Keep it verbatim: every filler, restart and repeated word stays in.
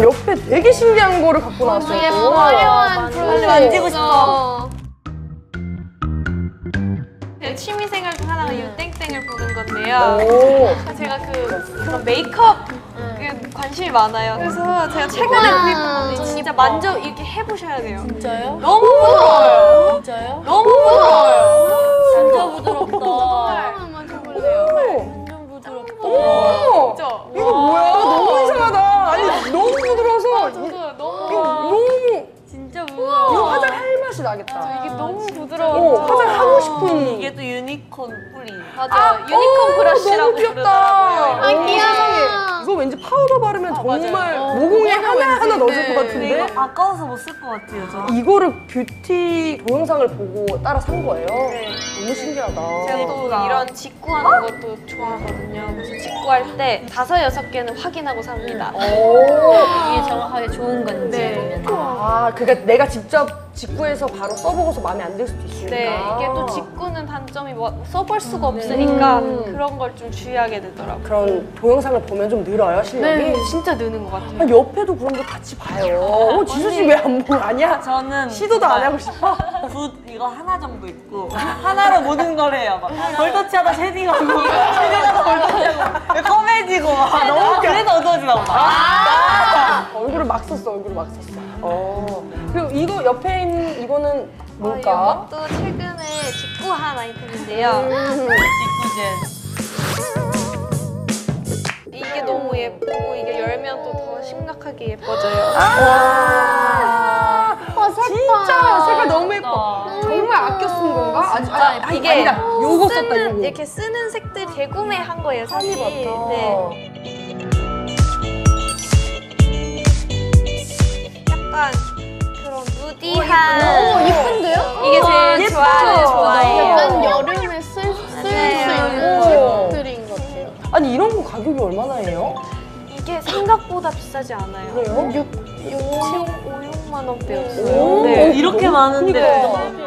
옆에 되게 신기한 거를 갖고 나왔어요. 예뻐. 화려한 빨리 만지고 싶어. 제 취미생활 중 하나가 이 땡땡을 보는 건데요. 오. 제가 그 그런 메이크업 그 관심이 많아요. 그래서 제가 최근에 구입한 건데 진짜 만져 이렇게 해보셔야 돼요. 진짜요? 너무 부드러워요. 진짜요? 너무 부드러워요. 진짜 부드럽다. 한번 만져볼래요? 완전 부드럽다. 오. 진짜. 이거 뭐야? 너무 이상하다. 아니 너무 부드러워서 저도 이거 너무 너무 진짜 이거 부드러워. 화장할 맛이 나겠다. 이게 너무 오, 부드러워. 화장하고 싶은. 이게 또 유니콘 뿌리. 맞아요. 유니콘 브러쉬라고 너무 귀엽다. 부르더라고요. 아, 귀여워. 이거 왠지 파우더 바르면 정말 맞아요. 모공에 어, 하나하나 왠지, 넣어줄 네. 것 같은데? 이거 아까워서 못 쓸 것 같아요, 저. 이거를 뷰티 동영상을 보고 따라 산 거예요? 네. 너무 신기하다. 제가 또 예쁘다. 이런 직구하는 것도 좋아하거든요. 그래서 직구할 때 다섯 여섯 개는 확인하고 삽니다. 오. 이게 정확하게 좋은 건지 네. 아니면 아, 그러니까 내가 직접 직구해서 바로 써보고서 마음에 안 들 수도 있으니까. 네, 이게 또 직구는 단점이 뭐 써볼 수가 없으니까 음. 그런 걸 좀 주의하게 되더라고요. 그런 동영상을 보면 좀 늘어요, 실력이? 네, 진짜 느는 것 같아요. 아, 옆에도 그런 거 같이 봐요. 어, 지수 씨 왜 안 보고 아니야? 저는 시도도 안 하고 싶어? 붓 이거 하나 정도 있고 하나로 모든 걸 해요. 막 벌터치하다 쉐딩하고 쉐딩하다 벌터치하고 검해지고 막 너무 웃겨. 그래서 어두워지나 보다. 아! 얼굴을 막 썼어, 얼굴을 막 썼어. 어. 그리고 이거 옆에 있는 이거는 뭘까? 아, 이것도 최근에 직구한 아이템인데요. 음. 직구젠. 이게 너무 예쁘고 이게 열면 또 더 심각하게 예뻐져요. 아, 어, 진짜 색깔 너무 예뻐. 정말 아껴 쓴 건가? 아니, 진짜 아, 아니, 이게 아니다. 요거 쓰는, 썼다, 요거. 이렇게 쓰는 색들 재구매한 거예요, 사실. 한입 네. 약간 그런 누디한. 오, 이쁜데요? 이게 제일 예뻐. 좋아하는 좋아해요. 약간 여름에 쓸 수 맞아요. 있는 오. 색들인 것 같아요. 아니, 이런 거 가격이 얼마나 해요? 이게 생각보다 비싸지 않아요. 그래요? 육, 육, 오, 육만 원대였어요. 오. 네. 이렇게 너무 많은데 그러니까. 너무